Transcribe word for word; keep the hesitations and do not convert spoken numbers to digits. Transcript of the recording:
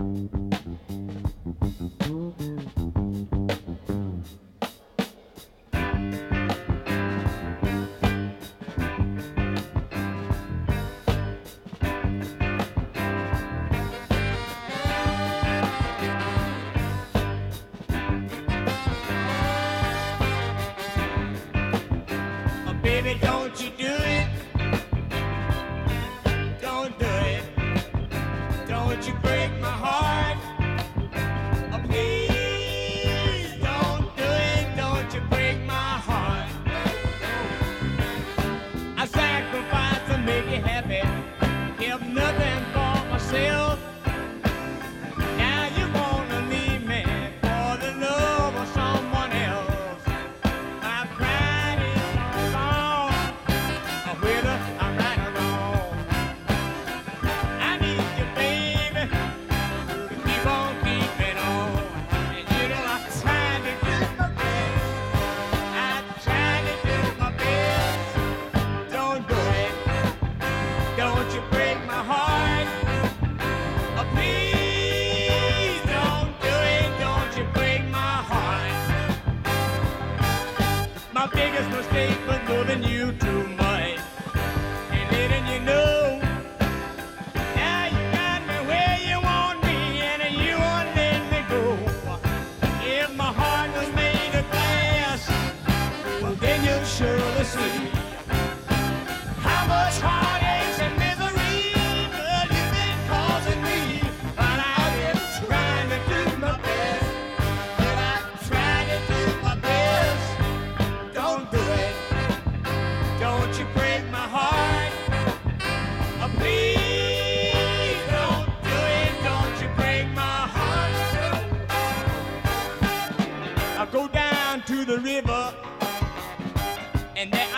Baby, don't you do it. Don't do it. Don't you break my heart. Oh, please, don't do it. Don't you break my heart. I sacrifice to make you happy. Give nothing for myself. Now you wanna leave me for the love of someone else. My pride is gone, whether I'm right or wrong. I need you, baby, to keep on keeping on. And you know I tried to do my best. I tried to do my best. Don't do it. Don't you break my heart. Oh, please don't do it. Don't you break my heart. My biggest mistake was loving you too much and letting you know. Now you got me where you want me and you won't let me go. If my heart was made of glass, well then you'll surely see how much heartaches and misery well, you've been causing me. But I've been trying to do my best. But I've tried to do my best. Don't do it. Don't you break my heart. Oh, please don't do it. Don't you break my heart. I go down to the river and there